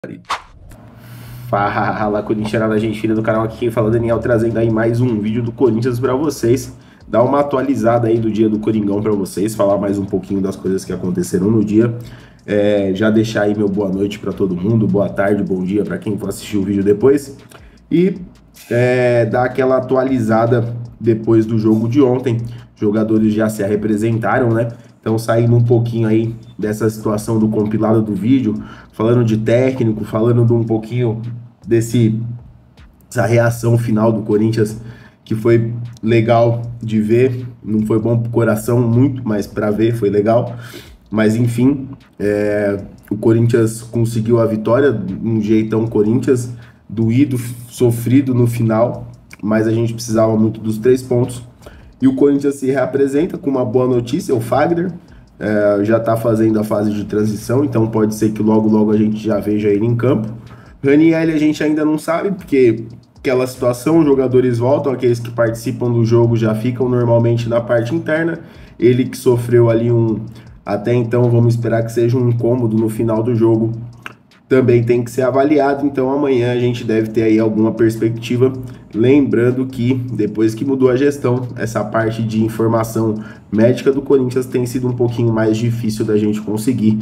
Fala, corintiana, gente filha do canal, aqui quem fala é o Daniel, trazendo aí mais um vídeo do Corinthians para vocês, dar uma atualizada aí do dia do Coringão para vocês, falar mais um pouquinho das coisas que aconteceram no dia, já deixar aí meu boa noite para todo mundo, boa tarde, bom dia para quem for assistir o vídeo depois, e dar aquela atualizada depois do jogo de ontem. Jogadores já se representaram, né? Então, saindo um pouquinho aí dessa situação do compilado do vídeo, falando de técnico, falando de um pouquinho dessa reação final do Corinthians, que foi legal de ver, não foi bom pro coração muito, mas para ver foi legal. Mas enfim, o Corinthians conseguiu a vitória, um jeitão Corinthians, doído, sofrido no final, mas a gente precisava muito dos 3 pontos. E o Corinthians se reapresenta com uma boa notícia, o Fagner já está fazendo a fase de transição, então pode ser que logo a gente já veja ele em campo. Raniel a gente ainda não sabe, porque aquela situação, os jogadores voltam, aqueles que participam do jogo já ficam normalmente na parte interna, ele que sofreu ali até então vamos esperar que seja um incômodo no final do jogo, também tem que ser avaliado, então amanhã a gente deve ter aí alguma perspectiva, lembrando que depois que mudou a gestão, essa parte de informação médica do Corinthians tem sido um pouquinho mais difícil da gente conseguir,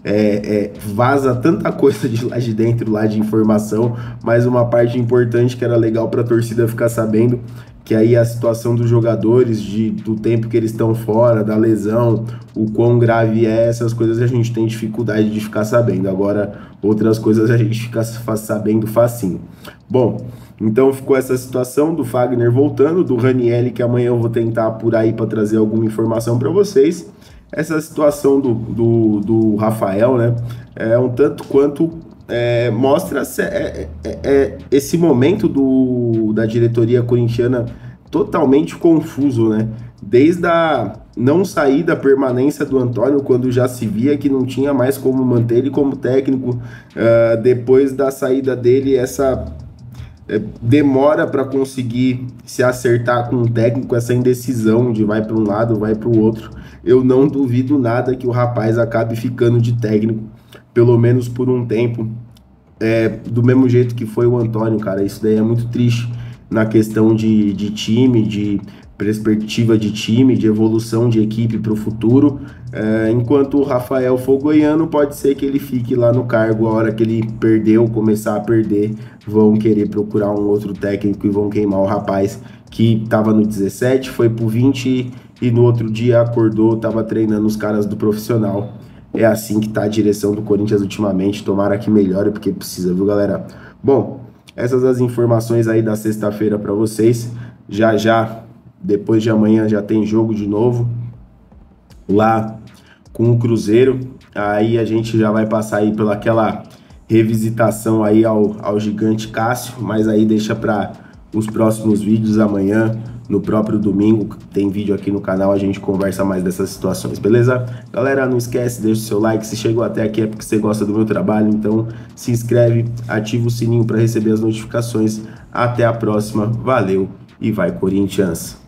vaza tanta coisa de lá de dentro, lá de informação, mas uma parte importante que era legal para a torcida ficar sabendo, que aí a situação dos jogadores, do tempo que eles estão fora, da lesão, o quão grave é, essas coisas a gente tem dificuldade de ficar sabendo. Agora, outras coisas a gente fica sabendo facinho. Bom, então ficou essa situação do Fagner voltando, do Raniel, que amanhã eu vou tentar apurar aí para trazer alguma informação para vocês. Essa situação do Rafael, né, um tanto quanto mostra esse momento da diretoria corintiana totalmente confuso, né? Desde a não saída, a permanência do Antônio, quando já se via que não tinha mais como manter ele como técnico, depois da saída dele, essa demora para conseguir se acertar com o técnico, essa indecisão de vai para um lado, vai para o outro. Eu não duvido nada que o rapaz acabe ficando de técnico, pelo menos por um tempo, do mesmo jeito que foi o Antônio, cara. Isso daí é muito triste na questão de time, de perspectiva de time, de evolução de equipe para o futuro. Enquanto o Rafael for goiano, pode ser que ele fique lá no cargo. A hora que ele começar a perder, vão querer procurar um outro técnico e vão queimar o rapaz que estava no 17, foi pro 20 e no outro dia acordou, estava treinando os caras do profissional. É assim que tá a direção do Corinthians ultimamente, tomara que melhore, porque precisa, viu, galera? Bom, essas as informações aí da sexta-feira para vocês. Já, depois de amanhã, já tem jogo de novo, lá com o Cruzeiro. Aí a gente já vai passar aí pela aquela revisitação aí ao gigante Cássio, mas aí deixa para os próximos vídeos amanhã. No próprio domingo, tem vídeo aqui no canal, a gente conversa mais dessas situações, beleza? Galera, não esquece, deixa o seu like, se chegou até aqui é porque você gosta do meu trabalho, então se inscreve, ativa o sininho para receber as notificações. Até a próxima, valeu e vai Corinthians!